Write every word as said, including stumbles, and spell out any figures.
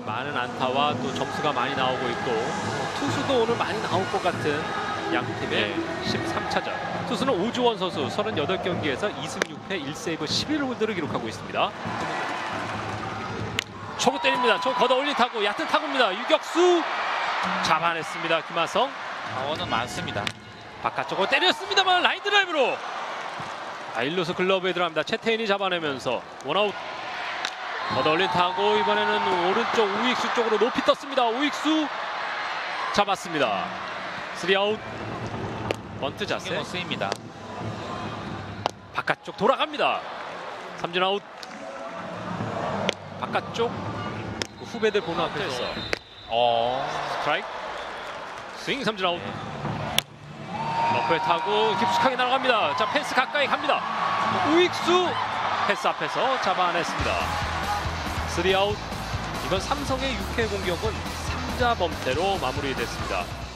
많은 안타와 또 점수가 많이 나오고 있고 투수도 오늘 많이 나올 것 같은 양 팀의 네. 십삼 차전. 투수는 오주원 선수 서른여덟 경기에서 이승 육패 일 세이브 십일 홀드를 기록하고 있습니다. 초구 때립니다. 초구 걷어 올린 타구, 얕은 타구입니다. 유격수 잡아냈습니다. 김하성. 자원은 많습니다. 바깥쪽으로 때렸습니다만 라인 드라이브로 아, 일루수 글러브에 들어갑니다. 최태인이 잡아내면서 원아웃. 걷어 올린 타구, 이번에는 오른쪽 우익수 쪽으로 높이 떴습니다. 우익수 잡았습니다. 쓰리 아웃. 번트 자세. 신경은 쓰입니다. 바깥쪽 돌아갑니다. 삼진 아웃. 바깥쪽 후배들 보는 앞에서 어. 스트라이크. 스윙 삼진 아웃. 러프에 타고 깊숙하게 날아갑니다. 자, 펜스 가까이 갑니다. 우익수 펜스 앞에서 잡아냈습니다. 쓰리 아웃. 이번 삼성의 육 회 공격은 삼자 범퇴로 마무리됐습니다.